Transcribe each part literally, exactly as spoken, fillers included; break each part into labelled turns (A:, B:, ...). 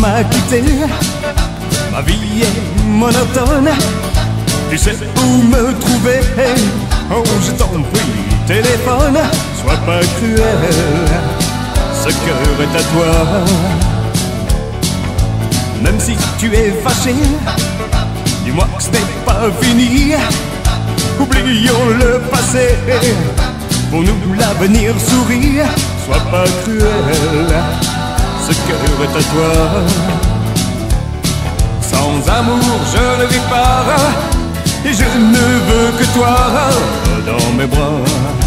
A: m'as quitté, ma vie est monotone. Tu sais où me trouver, oh je t'en prie, téléphone. Sois pas cruel, ce cœur est à toi. Même si tu es fâché, dis-moi que ce n'est pas fini. Oublions le passé, pour nous l'avenir sourit. Sois pas cruel, ce cœur est à toi. Sans amour je ne vis pas, et je ne veux que toi dans mes bras.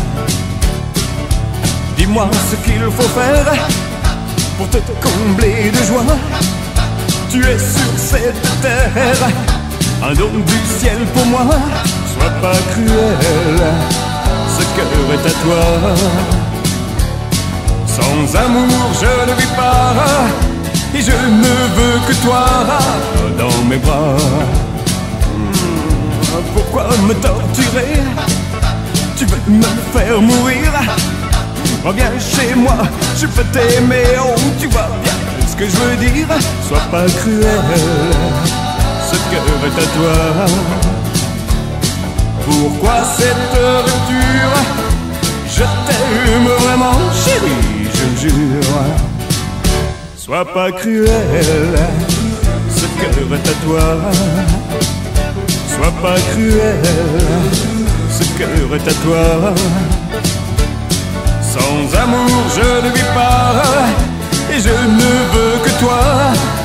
A: Dis-moi ce qu'il faut faire pour te combler de joie. Tu es sur cette terre, un don du ciel pour moi. Sois pas cruel, ce cœur est à toi. Sans amour je ne vis pas, et je ne veux que toi dans mes bras. Pourquoi me torturer? Tu veux me faire mourir? Reviens chez moi, je peux t'aimer, oh tu vois bien ce que je veux dire. Sois pas cruel, ce cœur est à toi. Pourquoi cette rupture? Je t'aime vraiment chérie, je jure. Sois pas cruel, ce cœur est à toi. Sois pas cruel, ce cœur est à toi. Sans amour je ne vis pas, et je ne veux que toi.